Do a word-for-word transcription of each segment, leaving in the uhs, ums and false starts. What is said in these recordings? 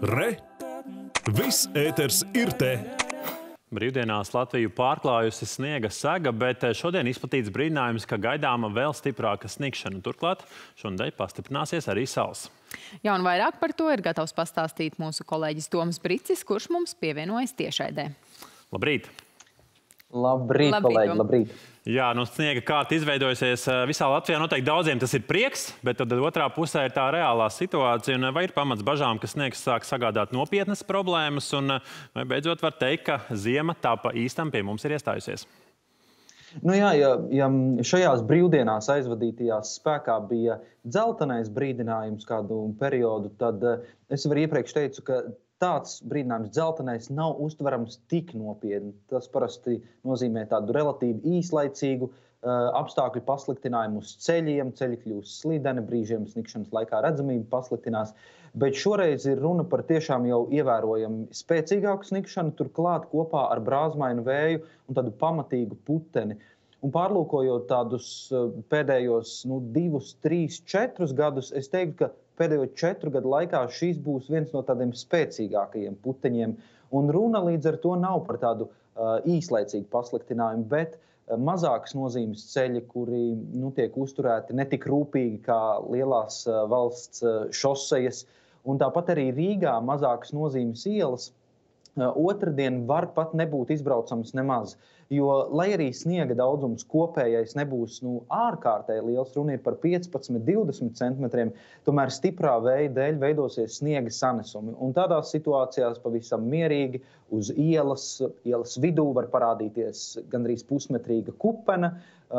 Re! Viss ēters ir te! Brīvdienās Latviju pārklājusi sniega sega, bet šodien izplatīts brīdinājums, ka gaidāma vēl stiprāka sniegšana. Turklāt šonedēļ pastiprināsies arī sals. Jā, un vairāk par to ir gatavs pastāstīt mūsu kolēģis Toms Bricis, kurš mums pievienojas tiešraidē. Labrīt! Labrīt, Labrīt, kolēģi, Tom. labrīt! Jā, nu sniega kārta izveidojusies visā Latvijā. Noteikti daudziem tas ir prieks, bet tad otrā pusē ir tā reālā situācija. Un vai ir pamats bažām, ka sniegs sāk sagādāt nopietnas problēmas? Un vai beidzot var teikt, ka ziema tā pa īstam pie mums ir iestājusies? Nu jā, ja, ja šajās brīvdienās aizvadītajās spēkā bija dzeltenais brīdinājums kādu periodu, tad es arī iepriekš teicu, ka tāds brīdinājums dzeltenais nav uztverams tik nopietni. Tas parasti nozīmē tādu relatīvi īslaicīgu uh, apstākļu pasliktinājumu uz ceļiem. Ceļi kļūst slideni, brīžiem sniegšanas laikā redzamība pasliktinās. Bet šoreiz ir runa par tiešām jau ievērojami spēcīgāku sniegšanu, turklāt kopā ar brāzmainu vēju un tādu pamatīgu puteni. Un pārlūkojot tādus pēdējos nu, divus, trīs, četrus gadus, es teiktu, ka pēdējo četru gadu laikā šis būs viens no tādiem spēcīgākajiem puteņiem. Un runa līdz ar to nav par tādu uh, īslaicīgu pasliktinājumu, bet uh, mazākas nozīmes ceļi, kuri nu, tiek uzturēti netik rūpīgi kā lielās uh, valsts uh, šosejas. Un tāpat arī Rīgā mazākas nozīmes ielas uh, otrdien var pat nebūt izbraucams nemaz. Jo, lai arī sniega daudzums kopējais nebūs nu, ārkārtēji liels, runa ir par piecpadsmit līdz divdesmit centimetriem, tomēr stiprā vēja dēļ veidosies sniega sanesumi. Un tādās situācijās pavisam mierīgi uz ielas, ielas vidū var parādīties gandrīz pusmetrīga kupena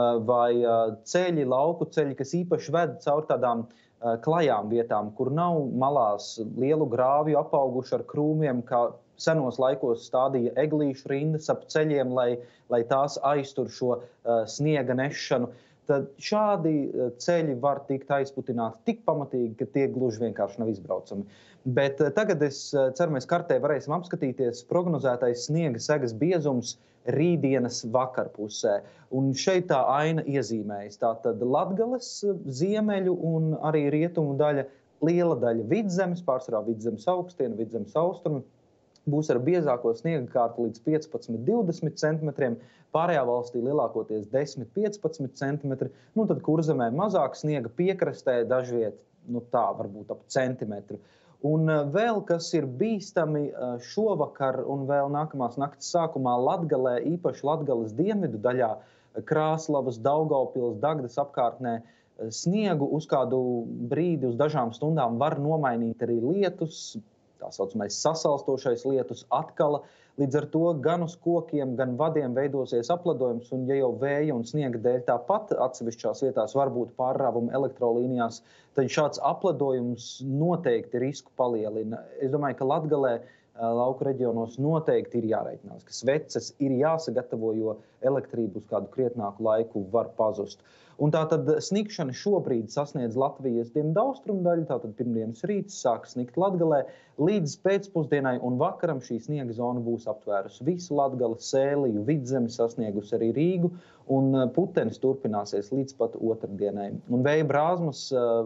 vai ceļi, lauku ceļi, kas īpaši ved caur tādām klajām vietām, kur nav malās lielu grāvju apauguši ar krūmiem, kā senos laikos stādīja eglīšu rindas ap ceļiem, lai, lai tās aiztur šo uh, sniega nešanu. Tad šādi uh, ceļi var tikt aizputināti tik pamatīgi, ka tie gluži vienkārši nav izbraucami. Bet uh, tagad es uh, ceru, mēs kartē varēsim apskatīties prognozētais sniega segas biezums rītdienas vakarpusē. Un šeit tā aina iezīmējas. Tātad Latgales ziemeļu un arī rietumu daļa, liela daļa Vidzemes, pārsvarā Vidzemes augstiena, Vidzemes austrumi, būs ar biezāko sniega kārtu līdz piecpadsmit līdz divdesmit centimetriem, pārējā valstī lielākoties desmit līdz piecpadsmit centimetri, nu tad Kurzemē mazāk sniega, piekrastē dažviet, nu tā varbūt ap centimetru. Un vēl, kas ir bīstami šovakar un vēl nākamās naktas sākumā Latgalē, īpaši Latgales dienvidu daļā, Krāslavas, Daugavpils, Dagdas apkārtnē, sniegu uz kādu brīdi, uz dažām stundām var nomainīt arī lietus, tā saucamais sasalstošais lietus atkala. Līdz ar to gan uz kokiem, gan vadiem veidosies apledojums, un ja jau vēja un sniega dēļ tāpat atsevišķās vietās var būt pārrāvumi elektrolīnijās, tad šāds apledojums noteikti risku palielina. Es domāju, ka Latgalē lauku reģionos noteikti ir jāreikinās, ka sveces ir jāsagatavo, jo elektrību uz kādu krietnāku laiku var pazust. Un tātad sniegšana šobrīd sasniedz Latvijas dienvidaustrumu daļu, tātad pirmdienas rīts sāk snigt Latgalē, līdz pēcpusdienai un vakaram šī sniega zona būs aptvērusi visu Latgali, Sēliju, Vidzemi, sasniegusi arī Rīgu, un putenis turpināsies līdz pat otrdienai. Un vēja brāzmas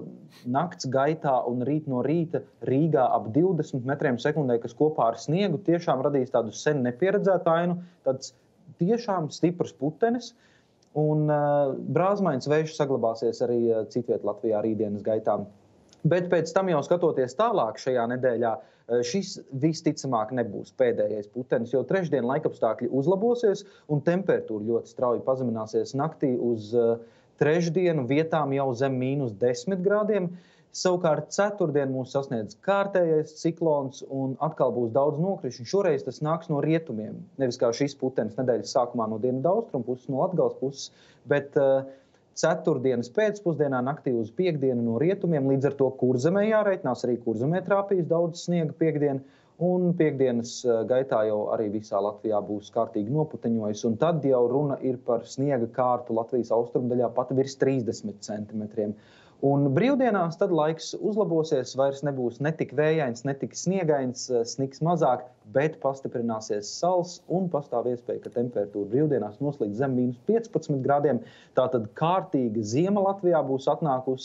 nakts gaitā un rīt no rīta Rīgā ap divdesmit metriem sekundē, kas kopā ar sniegu tiešām radīs tādu sen nepieredzētu ainu, tāds tiešām stiprs putenis. Un uh, brāzmains vējš saglabāsies arī uh, citviet Latvijā rītdienas gaitā. Bet pēc tam jau skatoties tālāk šajā nedēļā, uh, šis visticamāk nebūs pēdējais putenis, jo trešdien laikapstākļi uzlabosies un temperatūra ļoti strauji pazemināsies naktī uz uh, trešdienu vietām jau zem mīnus desmit grādiem. Savukārt ceturtdien mūs sasniedz kārtējais ciklons un atkal būs daudz nokrišņu. Šoreiz tas nāks no rietumiem, nevis kā šis putenis nedēļas sākumā no dienvidaustrumu puses, no Latgales puses, bet uh, ceturtdienas pēcpusdienā naktī uz piekdienu no rietumiem, līdz ar to Kurzemē jāreikinās, arī Kurzemē trāpīs daudz sniega piekdienu, un piekdienas uh, gaitā jau arī visā Latvijā būs kārtīgi noputeņojis, un tad jau runa ir par sniega kārtu Latvijas austrumdaļā pat virs trīsdesmit centimetriem. Un brīvdienās tad laiks uzlabosies, vairs nebūs netik vējains, netik sniegains, sniks mazāk, bet pastiprināsies sals un pastāv iespēja, ka temperatūra brīvdienās noslīd zem mīnus piecpadsmit grādiem. Tātad kārtīga ziema Latvijā būs atnākusi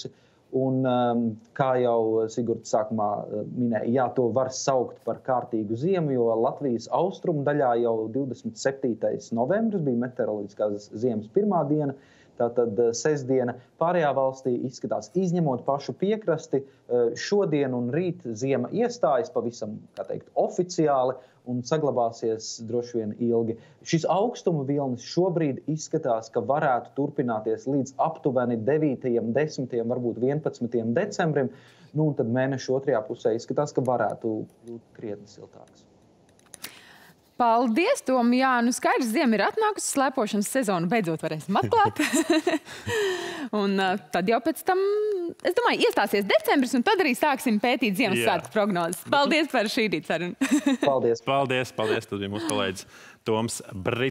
Un, kā jau Sigurds sākumā minēja, jā, to var saukt par kārtīgu ziemu, jo Latvijas austrumu daļā jau divdesmit septītais novembris bija meteoroloģiskās ziemas pirmā diena. Tātad sestdiena pārējā valstī izskatās, izņemot pašu piekrasti, šodien un rīt ziema iestājas pavisam, kā teikt, oficiāli un saglabāsies droši vien ilgi. Šis augstuma vilnis šobrīd izskatās, ka varētu turpināties līdz aptuveni devītajam, desmitajam, varbūt vienpadsmitajam decembrim, nu un tad mēneša otrajā pusē izskatās, ka varētu būt krietni siltāks. Paldies, Tom! Jā, nu skaidrs, ziema ir atnākusi, slēpošanas sezonu beidzot varēsim atklāt. Un uh, tad jau pēc tam, es domāju, iestāsies decembris, un tad arī sāksim pētīt Ziemassvētku prognozes. Paldies par šī rīta sarunu. Paldies! Paldies, paldies! Tas bija mūsu kolēģis Toms Brits.